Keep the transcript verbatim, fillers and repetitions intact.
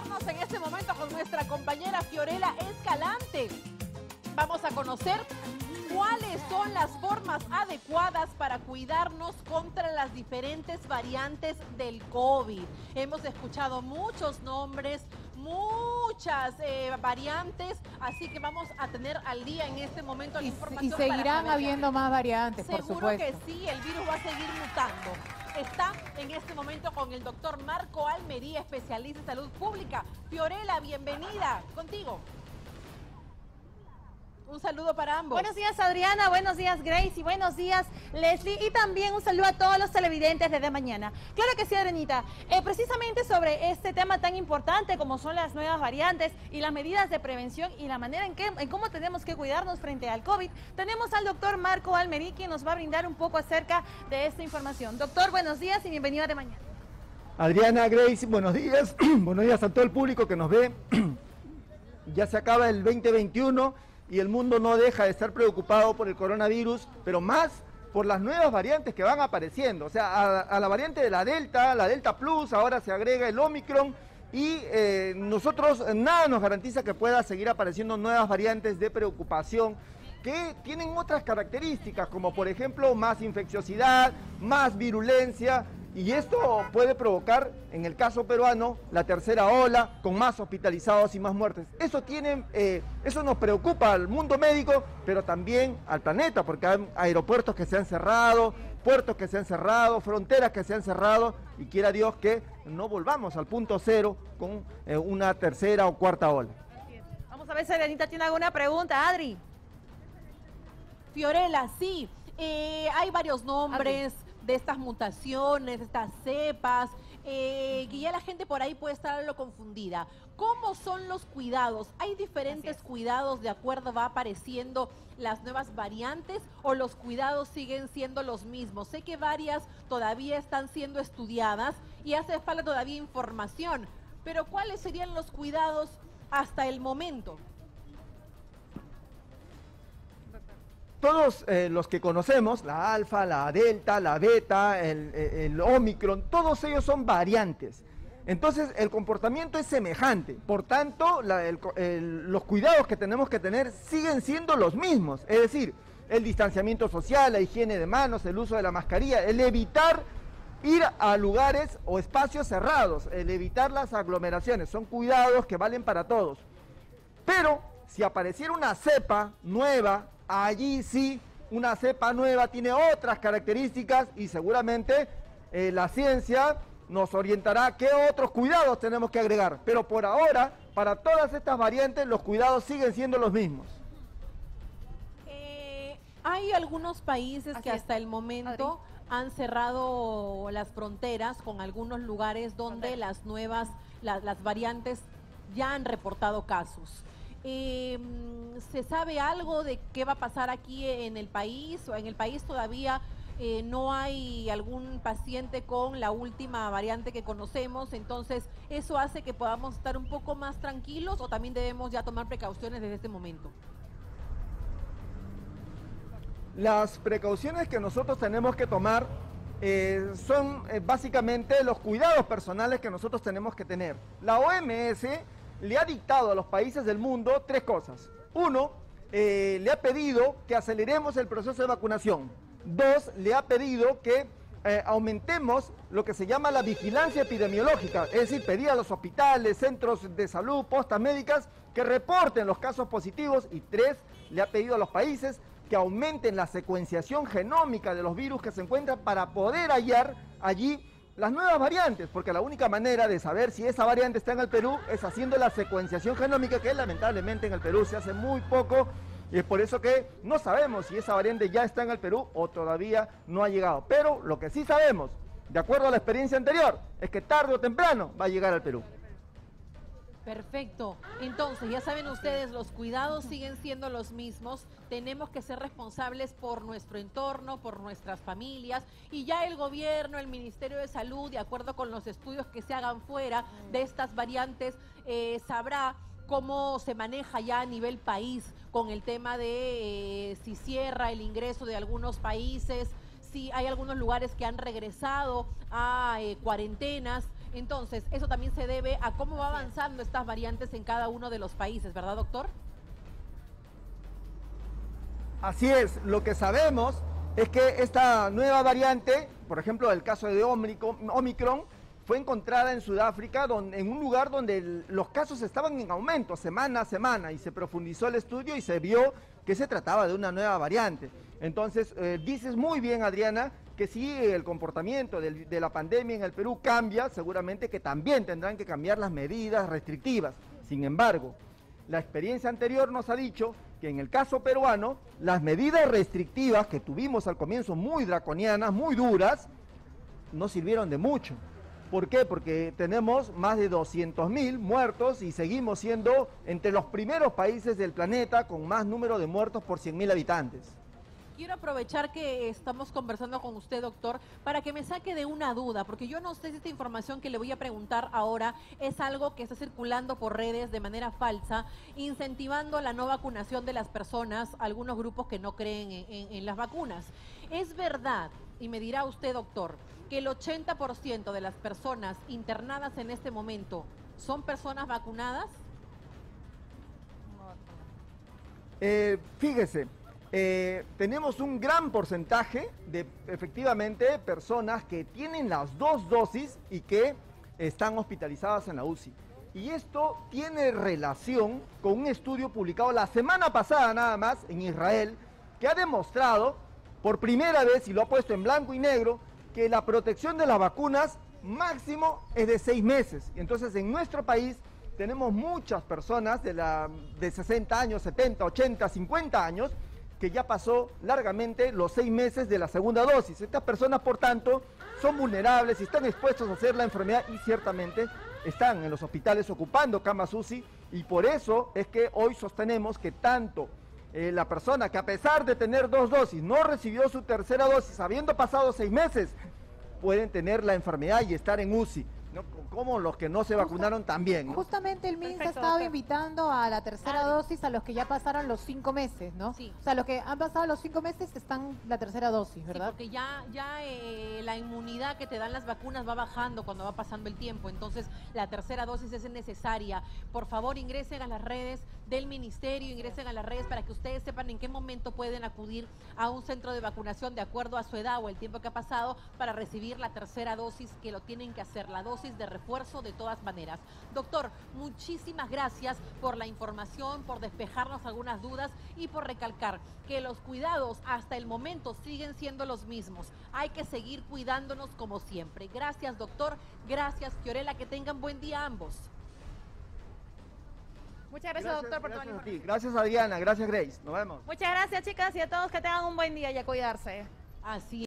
conectarnos en este momento con nuestra compañera Fiorella Escalante. Vamos a conocer cuáles son las formas adecuadas para cuidarnos contra las diferentes variantes del COVID. Hemos escuchado muchos nombres, muchas eh, variantes, así que vamos a tener al día en este momento la y, información. Y seguirán para habiendo más variantes, por Seguro supuesto. que sí, el virus va a seguir mutando. Está en este momento con el doctor Marco Almería, especialista en salud pública. Fiorella, bienvenida. Contigo. Un saludo para ambos. Buenos días, Adriana, buenos días, Grace, y buenos días, Leslie, y también un saludo a todos los televidentes desde mañana. Claro que sí, Adrenita, eh, precisamente sobre este tema tan importante como son las nuevas variantes y las medidas de prevención y la manera en, que, en cómo tenemos que cuidarnos frente al COVID, tenemos al doctor Marco Almería, quien nos va a brindar un poco acerca de esta información. Doctor, buenos días y bienvenido a De Mañana. Adriana, Grace, buenos días, buenos días a todo el público que nos ve. Ya se acaba el veinte veintiuno y el mundo no deja de estar preocupado por el coronavirus, pero más por las nuevas variantes que van apareciendo. O sea, a, a la variante de la Delta, la Delta Plus, ahora se agrega el Omicron y eh, nosotros nada nos garantiza que pueda seguir apareciendo nuevas variantes de preocupación que tienen otras características, como por ejemplo más infecciosidad, más virulencia, y esto puede provocar, en el caso peruano, la tercera ola, con más hospitalizados y más muertes. Eso, tiene, eh, eso nos preocupa al mundo médico, pero también al planeta, porque hay aeropuertos que se han cerrado, puertos que se han cerrado, fronteras que se han cerrado, y quiera Dios que no volvamos al punto cero con eh, una tercera o cuarta ola. Vamos a ver si Adrianita tiene alguna pregunta, Adri. Fiorella, sí, eh, hay varios nombres Adri. de estas mutaciones, de estas cepas, eh, que ya la gente por ahí puede estar algo confundida. ¿Cómo son los cuidados? ¿Hay diferentes cuidados de acuerdo va apareciendo las nuevas variantes o los cuidados siguen siendo los mismos? Sé que varias todavía están siendo estudiadas y hace falta todavía información, pero ¿cuáles serían los cuidados hasta el momento? Todos eh, los que conocemos, la alfa, la delta, la beta, el, el omicron, todos ellos son variantes. Entonces el comportamiento es semejante, por tanto la, el, el, los cuidados que tenemos que tener siguen siendo los mismos, es decir, el distanciamiento social, la higiene de manos, el uso de la mascarilla, el evitar ir a lugares o espacios cerrados, el evitar las aglomeraciones, son cuidados que valen para todos. Pero si apareciera una cepa nueva, allí sí, una cepa nueva tiene otras características y seguramente eh, la ciencia nos orientará qué otros cuidados tenemos que agregar. Pero por ahora, para todas estas variantes, los cuidados siguen siendo los mismos. Eh, hay algunos países Así que hasta es. el momento Adri. han cerrado las fronteras con algunos lugares donde Correcto. las nuevas, la- las variantes ya han reportado casos. Eh, ¿Se sabe algo de qué va a pasar aquí en el país? ¿O en el país todavía eh, no hay algún paciente con la última variante que conocemos? Entonces, ¿eso hace que podamos estar un poco más tranquilos o también debemos ya tomar precauciones desde este momento? Las precauciones que nosotros tenemos que tomar eh, son eh, básicamente los cuidados personales que nosotros tenemos que tener. La O M S le ha dictado a los países del mundo tres cosas. Uno, eh, le ha pedido que aceleremos el proceso de vacunación. Dos, le ha pedido que eh, aumentemos lo que se llama la vigilancia epidemiológica, es decir, pedir a los hospitales, centros de salud, postas médicas que reporten los casos positivos. Y tres, le ha pedido a los países que aumenten la secuenciación genómica de los virus que se encuentran para poder hallar allí las nuevas variantes, porque la única manera de saber si esa variante está en el Perú es haciendo la secuenciación genómica, que lamentablemente en el Perú se hace muy poco, y es por eso que no sabemos si esa variante ya está en el Perú o todavía no ha llegado. Pero lo que sí sabemos, de acuerdo a la experiencia anterior, es que tarde o temprano va a llegar al Perú. Perfecto. Entonces, ya saben ustedes, los cuidados siguen siendo los mismos. Tenemos que ser responsables por nuestro entorno, por nuestras familias. Y ya el gobierno, el Ministerio de Salud, de acuerdo con los estudios que se hagan fuera de estas variantes, eh, sabrá cómo se maneja ya a nivel país con el tema de eh, si cierra el ingreso de algunos países, si hay algunos lugares que han regresado a eh, cuarentenas. Entonces, eso también se debe a cómo va avanzando estas variantes en cada uno de los países, ¿verdad, doctor? Así es, lo que sabemos es que esta nueva variante, por ejemplo, el caso de Omicron, fue encontrada en Sudáfrica, donde, en un lugar donde el, los casos estaban en aumento semana a semana, y se profundizó el estudio y se vio que se trataba de una nueva variante. Entonces, eh, dices muy bien, Adriana, que si el comportamiento del, de la pandemia en el Perú cambia, seguramente que también tendrán que cambiar las medidas restrictivas. Sin embargo, la experiencia anterior nos ha dicho que en el caso peruano, las medidas restrictivas que tuvimos al comienzo muy draconianas, muy duras, no sirvieron de mucho. ¿Por qué? Porque tenemos más de doscientos mil muertos y seguimos siendo entre los primeros países del planeta con más número de muertos por cien mil habitantes. Quiero aprovechar que estamos conversando con usted, doctor, para que me saque de una duda, porque yo no sé si esta información que le voy a preguntar ahora es algo que está circulando por redes de manera falsa, incentivando la no vacunación de las personas, algunos grupos que no creen en, en, en las vacunas. ¿Es verdad, y me dirá usted, doctor, que el ochenta por ciento de las personas internadas en este momento son personas vacunadas? Eh, fíjese. Eh, tenemos un gran porcentaje de, efectivamente, personas que tienen las dos dosis y que están hospitalizadas en la U C I. Y esto tiene relación con un estudio publicado la semana pasada nada más en Israel, que ha demostrado por primera vez, y lo ha puesto en blanco y negro, que la protección de las vacunas máximo es de seis meses. Entonces, en nuestro país tenemos muchas personas de, la, de sesenta años, setenta, ochenta, cincuenta años, que ya pasó largamente los seis meses de la segunda dosis. Estas personas, por tanto, son vulnerables y están expuestos a hacer la enfermedad y ciertamente están en los hospitales ocupando camas U C I, y por eso es que hoy sostenemos que tanto eh, la persona que, a pesar de tener dos dosis, no recibió su tercera dosis habiendo pasado seis meses, pueden tener la enfermedad y estar en U C I, ¿no? Como los que no se vacunaron también, ¿no? Justamente el M I N S ha Perfecto, estado doctor. invitando a la tercera Adri. dosis a los que ya pasaron los cinco meses, ¿no? Sí. O sea, los que han pasado los cinco meses están la tercera dosis, Sí, ¿verdad? porque ya, ya eh, la inmunidad que te dan las vacunas va bajando cuando va pasando el tiempo, entonces la tercera dosis es necesaria. Por favor, ingresen a las redes del ministerio, ingresen a las redes para que ustedes sepan en qué momento pueden acudir a un centro de vacunación de acuerdo a su edad o el tiempo que ha pasado para recibir la tercera dosis, que lo tienen que hacer, la dosis de refuerzo de todas maneras. Doctor, muchísimas gracias por la información, por despejarnos algunas dudas y por recalcar que los cuidados hasta el momento siguen siendo los mismos. Hay que seguir cuidándonos como siempre. Gracias, doctor. Gracias, Fiorella. Que tengan buen día ambos. Muchas gracias, doctor, por toda la gracias a ti. información. Gracias, Adriana. Gracias, Grace. Nos vemos. Muchas gracias, chicas, y a todos que tengan un buen día y a cuidarse. Así